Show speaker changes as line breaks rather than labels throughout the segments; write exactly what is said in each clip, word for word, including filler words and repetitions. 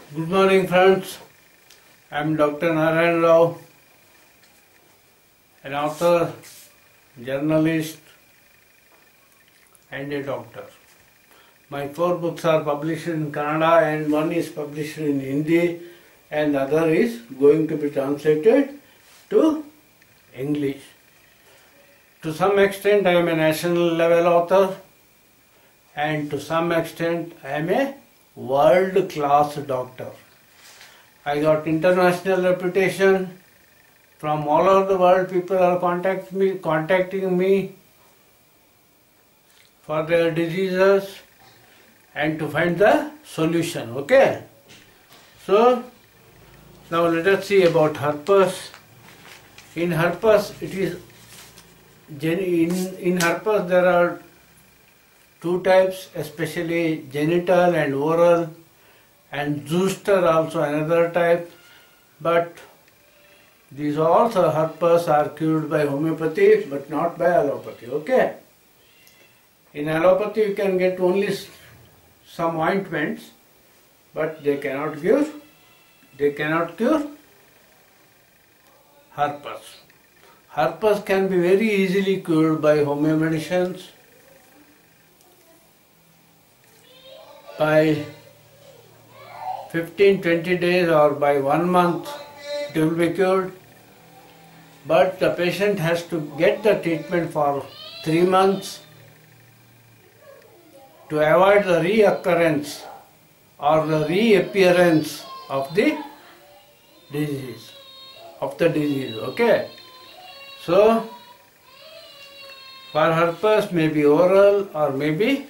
Good morning, friends. I am Doctor Narayan Rao, an author, journalist and a doctor. My four books are published in Kannada and one is published in Hindi and the other is going to be translated to English. To some extent I am a national level author and to some extent I am a world class doctor. I got international reputation. From all over the world people are contact me, contacting me for their diseases and to find the solution. Okay? So, now let us see about herpes. In herpes, it is in, in herpes there are two types, especially genital and oral, and zoster also another type, but these also herpes are cured by homeopathy but not by allopathy. Okay? In allopathy you can get only some ointments, but they cannot cure, they cannot cure herpes. Herpes can be very easily cured by homeo medicines, by fifteen to twenty days or by one month it will be cured, but the patient has to get the treatment for three months to avoid the reoccurrence or the reappearance of the disease, of the disease, okay? So, for herpes maybe oral or maybe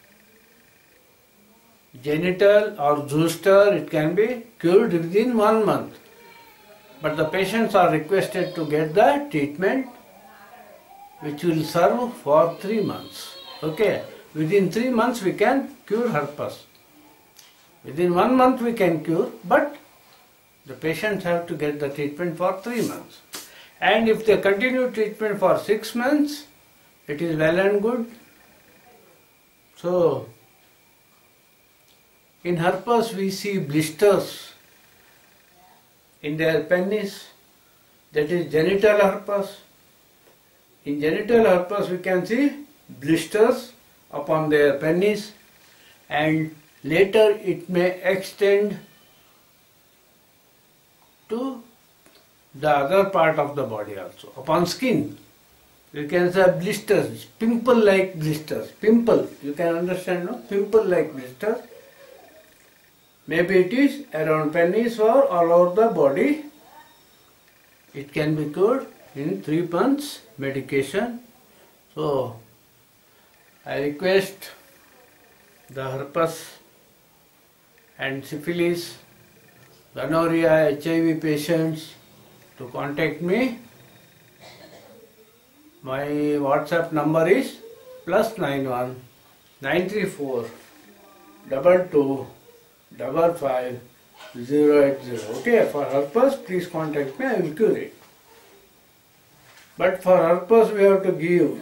genital or zoster, it can be cured within one month. But the patients are requested to get the treatment which will serve for three months. Okay? Within three months we can cure herpes. Within one month we can cure, but the patients have to get the treatment for three months. And if they continue treatment for six months, it is well and good. So, in herpes we see blisters in their penis, that is genital herpes. In genital herpes we can see blisters upon their penis, and later it may extend to the other part of the body also. Upon skin you can say blisters, pimple like blisters, pimple, you can understand, no? Pimple like blisters. Maybe it is around penis or all over the body. It can be cured in three months medication. So, I request the herpes and syphilis, gonorrhea, H I V patients to contact me. My WhatsApp number is plus nine one nine three four double two double five zero eight zero. Okay, for herpes please contact me, I will cure it. But for herpes we have to give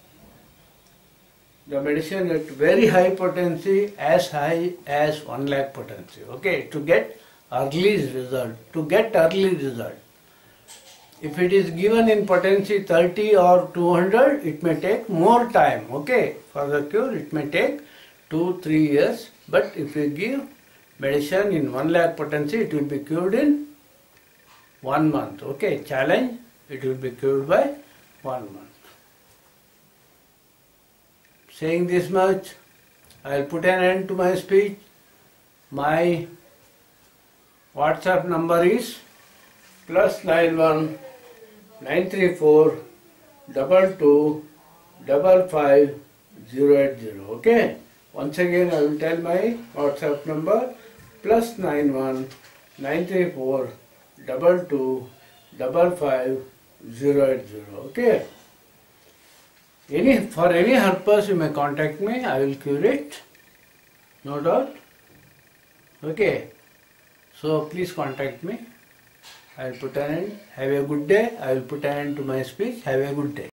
the medicine at very high potency, as high as one lakh potency. Okay, to get early result, to get early result. If it is given in potency thirty or two hundred, it may take more time. Okay, for the cure it may take two to three years. But if you give medicine in one lakh potency, it will be cured in one month. Okay, challenge, it will be cured by one month. Saying this much, I will put an end to my speech. My WhatsApp number is plus nine one nine three four double two double five zero eight zero. Okay. Once again, I will tell my WhatsApp number plus nine one nine three four double two double five zero eight zero. Okay. Any for any herpes you may contact me. I will cure it. No doubt. Okay. So please contact me. I will put an end. Have a good day. I will put an end to my speech. Have a good day.